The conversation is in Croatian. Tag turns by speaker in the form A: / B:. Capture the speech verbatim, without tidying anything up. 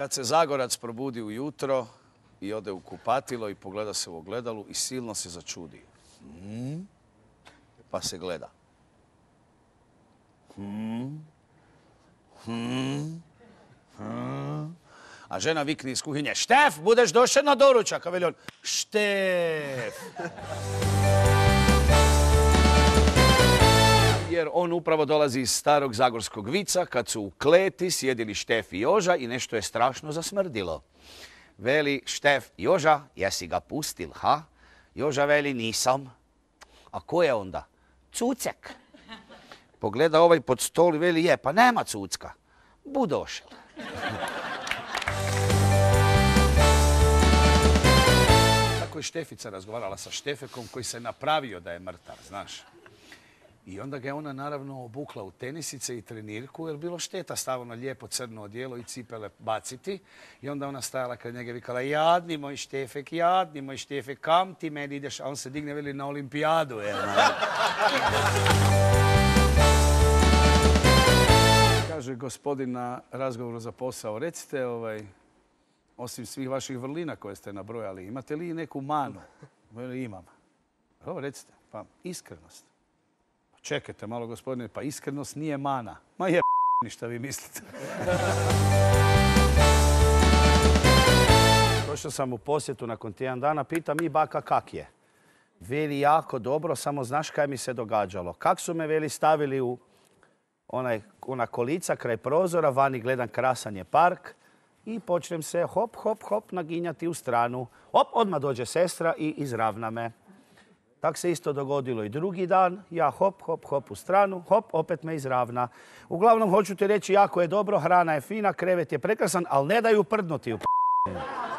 A: Kad se Zagorac probudi ujutro i ode u kupatilo i pogleda se u ogledalu i silno se začudi. Hmm? Pa se gleda. Hmm? Hmm? Hmm? A žena vikne iz kuhinje, Štef, budeš došao na doručak. A veli on, Štef. Jer on upravo dolazi iz starog zagorskog vica kad su u kleti sjedili Štef i Joža i nešto je strašno zasmrdilo. Veli Štef, Joža, jesi ga pustil, ha? Joža veli, nisam. A ko je onda? Cucek. Pogleda ovaj pod stol i veli, je, pa nema cucka. Budošel. Tako je Štefica razgovarala sa Štefekom koji se napravio da je mrtav, znaš. I onda ga je ona naravno obukla u tenisice i trenirku, jer bilo šteta stavno lijepo crno odijelo i cipele baciti. I onda ona stajala kraj njega i vikala, jadni moj Štefek, jadni moj Štefek, kam ti meni ideš? A on se digne, veli, na olimpijadu. Je, kaže gospodin na razgovoru za posao, recite, ovaj, osim svih vaših vrlina koje ste nabrojali, imate li neku manu? Veli, imam. Ovo recite, pa iskrenost. Čekajte malo, gospodine, pa iskrenost nije mana. Ma je ništa vi mislite. Došao sam u posjetu nakon tjedan dana, pitam i baka kak je. Veli jako dobro, samo znaš kaj mi se događalo. Kak su me, veli, stavili u onaj, ona kolica kraj prozora, vani gledam krasan je park i počnem se hop, hop, hop naginjati u stranu. Hop, odmah dođe sestra i izravna me. Tak se isto dogodilo i drugi dan. Ja hop, hop, hop u stranu, hop, opet me izravna. Uglavnom, hoću ti reći, jako je dobro, hrana je fina, krevet je prekrasan, ali ne daju prdnuti u p***.